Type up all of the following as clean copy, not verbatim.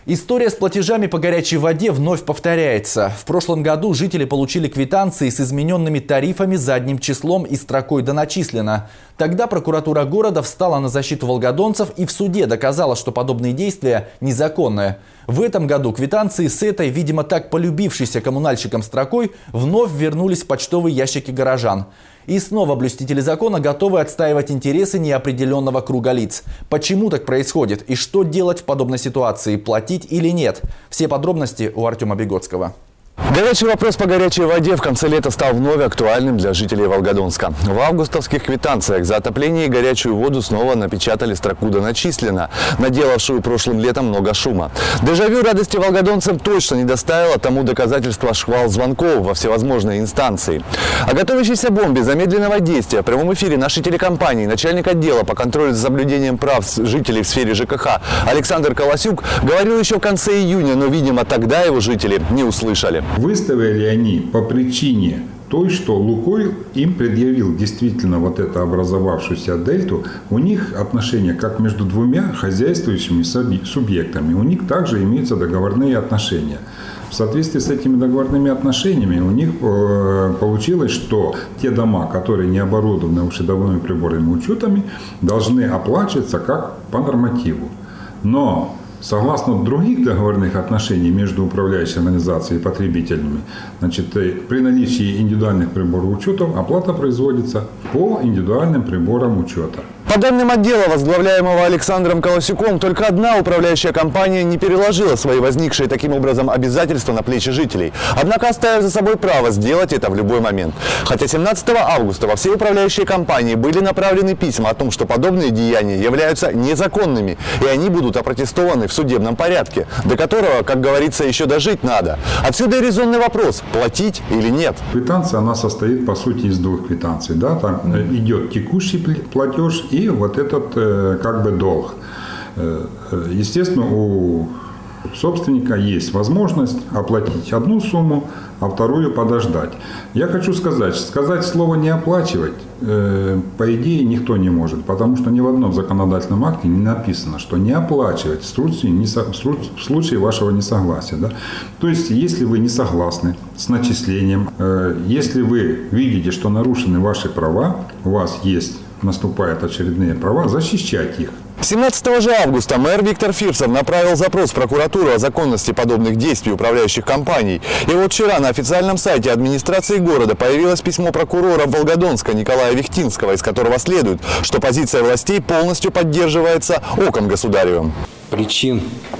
История с платежами по горячей воде вновь повторяется. В прошлом году жители получили квитанции с измененными тарифами задним числом и строкой «Да начислено». Тогда прокуратура города встала на защиту волгодонцев и в суде доказала, что подобные действия незаконные. В этом году квитанции с этой, видимо, так полюбившейся коммунальщикам строкой вновь вернулись в почтовые ящики горожан. И снова блюстители закона готовы отстаивать интересы неопределенного круга лиц. Почему так происходит и что делать в подобной ситуации, платить или нет? Все подробности у Артема Беготского. Горячий вопрос по горячей воде в конце лета стал вновь актуальным для жителей Волгодонска. В августовских квитанциях за отопление и горячую воду снова напечатали строку «Да начислено», наделавшую прошлым летом много шума. Дежавю радости волгодонцам точно не доставило, тому доказательства шквал звонков во всевозможные инстанции. О готовящейся бомбе замедленного действия в прямом эфире нашей телекомпании начальник отдела по контролю за соблюдением прав жителей в сфере ЖКХ Александр Колосюк говорил еще в конце июня, но, видимо, тогда его жители не услышали. Выставили они по причине той, что «Лукойл» им предъявил действительно вот эту образовавшуюся дельту. У них отношения как между двумя хозяйствующими субъектами. У них также имеются договорные отношения. В соответствии с этими договорными отношениями у них получилось, что те дома, которые не оборудованы общедомовыми приборами учетами, должны оплачиваться как по нормативу. Но согласно других договорных отношений между управляющей организацией и потребителями, значит, при наличии индивидуальных приборов учета оплата производится по индивидуальным приборам учета. По данным отдела, возглавляемого Александром Колосюком, только одна управляющая компания не переложила свои возникшие таким образом обязательства на плечи жителей, однако оставив за собой право сделать это в любой момент. Хотя 17 августа во все управляющие компании были направлены письма о том, что подобные деяния являются незаконными, и они будут опротестованы в судебном порядке, до которого, как говорится, еще дожить надо. Отсюда и резонный вопрос – платить или нет. Квитанция, она состоит, по сути, из двух квитанций. Да? Там идет текущий платеж и вот этот как бы долг. Естественно, у собственника есть возможность оплатить одну сумму, а вторую подождать. Я хочу сказать слово «не оплачивать» по идее никто не может, потому что ни в одном законодательном акте не написано, что не оплачивать в случае вашего несогласия. Да? То есть, если вы не согласны с начислением, если вы видите, что нарушены ваши права, у вас наступают очередные права, защищать их. 17 же августа мэр Виктор Фирсов направил запрос в прокуратуру о законности подобных действий управляющих компаний. И вот вчера на официальном сайте администрации города появилось письмо прокурора Волгодонска Николая Вихтинского, из которого следует, что позиция властей полностью поддерживается оком государевым. Причин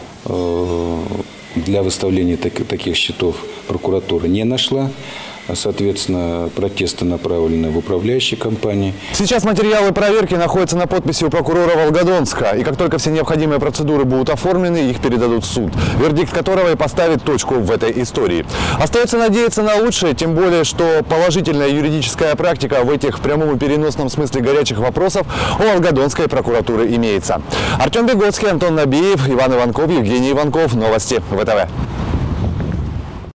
для выставления таких счетов прокуратура не нашла. Соответственно, протесты направлены в управляющие компании. Сейчас материалы проверки находятся на подписи у прокурора Волгодонска. И как только все необходимые процедуры будут оформлены, их передадут в суд, вердикт которого и поставит точку в этой истории. Остается надеяться на лучшее, тем более, что положительная юридическая практика в этих в прямом и переносном смысле горячих вопросов у Волгодонской прокуратуры имеется. Артем Беготский, Антон Набиев, Иван Иванков, Евгений Иванков. Новости ВТВ.